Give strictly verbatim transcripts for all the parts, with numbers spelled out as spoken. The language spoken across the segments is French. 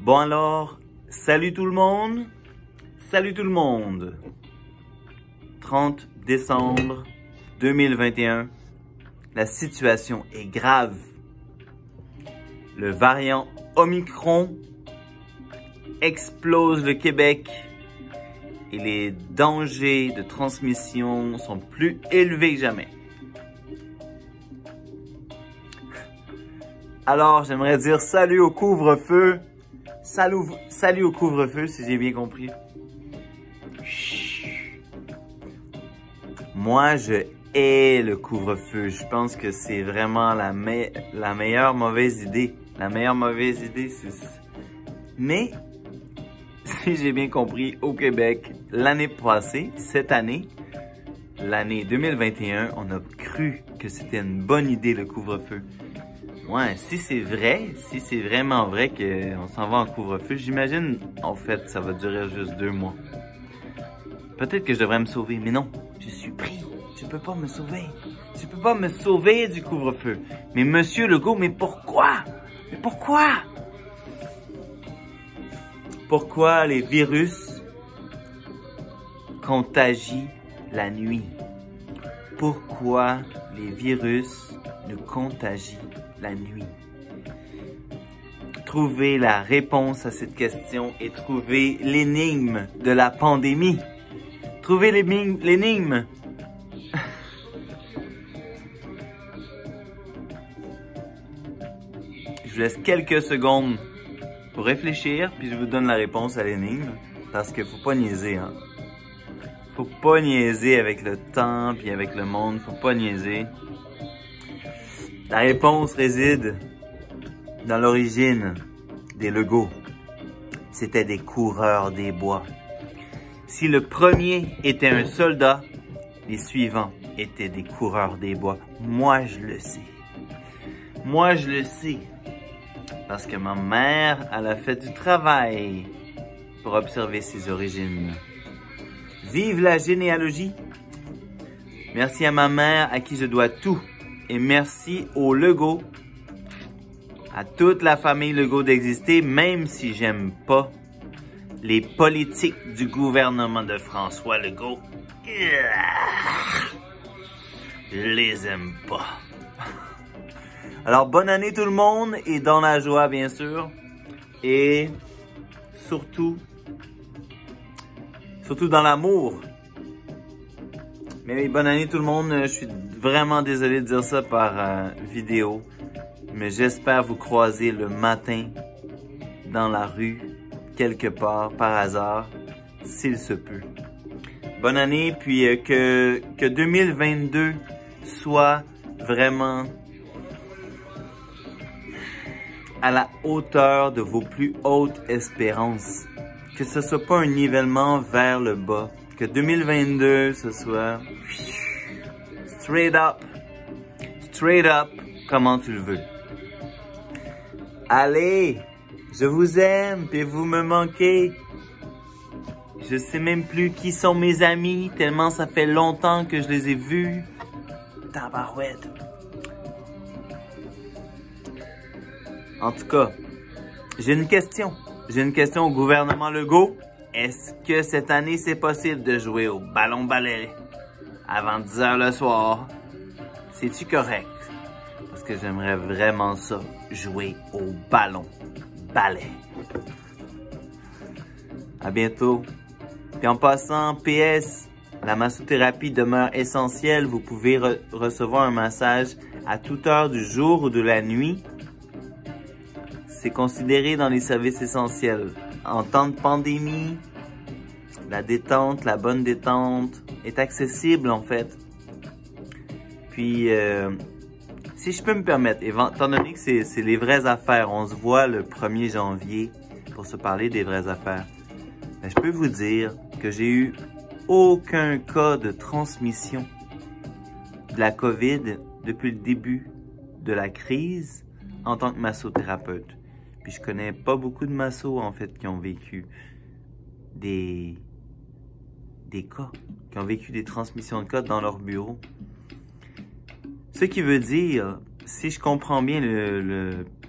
Bon alors, salut tout le monde, salut tout le monde. trente décembre deux mille vingt et un, la situation est grave. Le variant Omicron explose le Québec et les dangers de transmission sont plus élevés que jamais. Alors, j'aimerais dire salut au couvre-feu. Salut, salut au couvre-feu, si j'ai bien compris. Chut. Moi, je hais le couvre-feu. Je pense que c'est vraiment la, me la meilleure mauvaise idée. La meilleure mauvaise idée, c'est... Mais, si j'ai bien compris, au Québec, l'année passée, cette année, l'année deux mille vingt et un, on a cru que c'était une bonne idée le couvre-feu. Ouais, si c'est vrai, si c'est vraiment vrai qu'on s'en va en couvre-feu, j'imagine, en fait, ça va durer juste deux mois. Peut-être que je devrais me sauver, mais non, je suis pris. Tu peux pas me sauver. Tu peux pas me sauver du couvre-feu. Mais Monsieur Legault, mais pourquoi? Mais pourquoi? Pourquoi les virus contagient la nuit? Pourquoi les virus nous contagient la nuit? Trouver la réponse à cette question et trouver l'énigme de la pandémie. Trouver l'énigme. Je vous laisse quelques secondes pour réfléchir, puis je vous donne la réponse à l'énigme. Parce qu'il faut pas niaiser, hein. Faut pas niaiser avec le temps, puis avec le monde. Faut pas niaiser. La réponse réside dans l'origine des Legault. C'était des coureurs des bois. Si le premier était un soldat, les suivants étaient des coureurs des bois. Moi, je le sais. Moi, je le sais. Parce que ma mère, elle a fait du travail pour observer ses origines. Vive la généalogie! Merci à ma mère à qui je dois tout. Et merci aux Legault, à toute la famille Legault d'exister, même si j'aime pas les politiques du gouvernement de François Legault. Je les aime pas. Alors, bonne année tout le monde, et dans la joie, bien sûr. Et surtout, surtout dans l'amour. Mais oui, bonne année tout le monde. Je suis vraiment désolé de dire ça par euh, vidéo. Mais j'espère vous croiser le matin dans la rue, quelque part, par hasard, s'il se peut. Bonne année, puis euh, que, que deux mille vingt-deux soit vraiment à la hauteur de vos plus hautes espérances. Que ce soit pas un nivellement vers le bas. Que deux mille vingt-deux, ce soit straight up, straight up, comment tu le veux. Allez, je vous aime, puis vous me manquez. Je sais même plus qui sont mes amis, tellement ça fait longtemps que je les ai vus. Tabarouette. En tout cas, j'ai une question. J'ai une question au gouvernement Legault. Est-ce que cette année, c'est possible de jouer au ballon-ballet avant dix heures le soir? C'est-tu correct? Parce que j'aimerais vraiment ça, jouer au ballon-ballet. À bientôt. Puis en passant, P S, la massothérapie demeure essentielle. Vous pouvez re recevoir un massage à toute heure du jour ou de la nuit. C'est considéré dans les services essentiels. En temps de pandémie, la détente, la bonne détente est accessible en fait. Puis, euh, si je peux me permettre, étant donné que c'est les vraies affaires, on se voit le premier janvier pour se parler des vraies affaires. Ben, je peux vous dire que j'ai eu aucun cas de transmission de la COVID depuis le début de la crise en tant que massothérapeute. Puis je connais pas beaucoup de massos en fait qui ont vécu des, des cas, qui ont vécu des transmissions de cas dans leur bureau. Ce qui veut dire, si je comprends bien le, le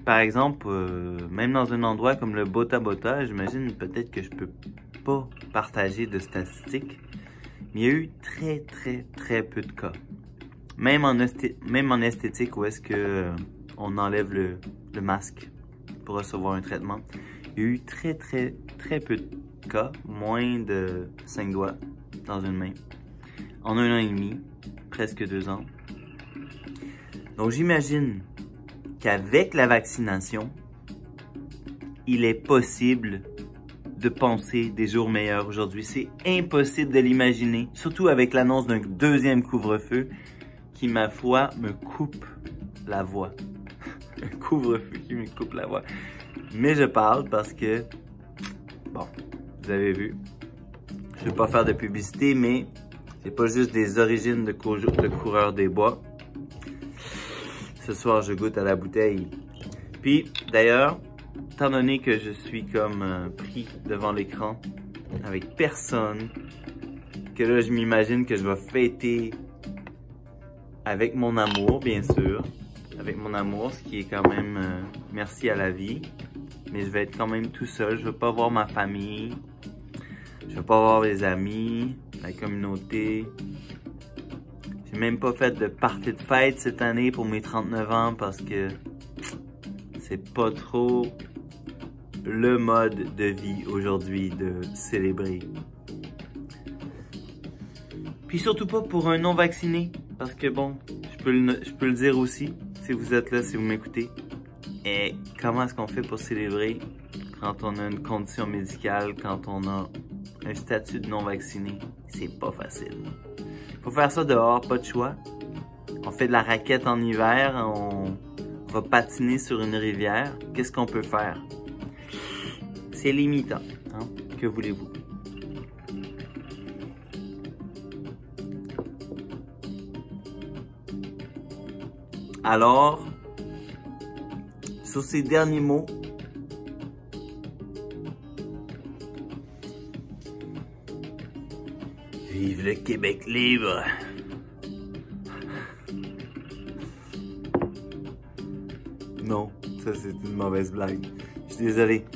par exemple, euh, même dans un endroit comme le Bota Bota, j'imagine peut-être que je peux pas partager de statistiques, mais il y a eu très, très, très peu de cas. Même en, même en esthétique, où est-ce que euh, on enlève le, le masque pour recevoir un traitement, il y a eu très, très, très peu de cas, moins de cinq doigts dans une main, en un an et demi, presque deux ans. Donc j'imagine qu'avec la vaccination, il est possible de penser des jours meilleurs aujourd'hui. C'est impossible de l'imaginer, surtout avec l'annonce d'un deuxième couvre-feu qui, ma foi, me coupe la voix. Un couvre-feu qui me coupe la voix. Mais je parle parce que, bon, vous avez vu, je ne veux pas faire de publicité, mais c'est pas juste des origines de, cou de coureur des bois. Ce soir, je goûte à la bouteille. Puis, d'ailleurs, étant donné que je suis comme euh, pris devant l'écran avec personne, que là, je m'imagine que je vais fêter avec mon amour, bien sûr. Avec mon amour, ce qui est quand même euh, merci à la vie. Mais je vais être quand même tout seul. Je ne vais pas voir ma famille. Je ne vais pas voir les amis, la communauté. J'ai même pas fait de party de fête cette année pour mes trente-neuf ans parce que c'est pas trop le mode de vie aujourd'hui de célébrer. Puis surtout pas pour un non vacciné parce que bon, je peux le, je peux le dire aussi si vous êtes là, si vous m'écoutez. Et comment est-ce qu'on fait pour célébrer quand on a une condition médicale, quand on a un statut de non vacciné? C'est pas facile. Faut faire ça dehors, pas de choix. On fait de la raquette en hiver, on va patiner sur une rivière. Qu'est-ce qu'on peut faire? C'est limitant, hein? Que voulez-vous? Alors, sur ces derniers mots, vive le Québec libre! Non, ça c'est une mauvaise blague. Je suis désolé.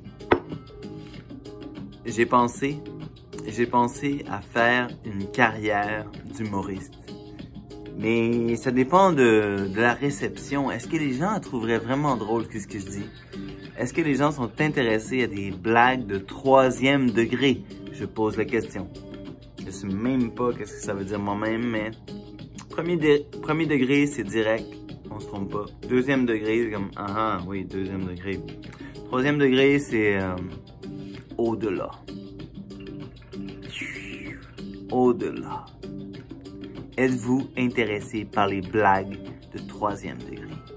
J'ai pensé, j'ai pensé à faire une carrière d'humoriste. Mais ça dépend de, de la réception. Est-ce que les gens trouveraient vraiment drôle ce que je dis? Est-ce que les gens sont intéressés à des blagues de troisième degré? Je pose la question. Je sais même pas qu'est-ce que ça veut dire moi-même, mais premier, de, premier degré, c'est direct. On se trompe pas. Deuxième degré, c'est comme, ah ah, oui, deuxième degré. Troisième degré, c'est euh, au-delà. Au-delà. Êtes-vous intéressé par les blagues de troisième degré?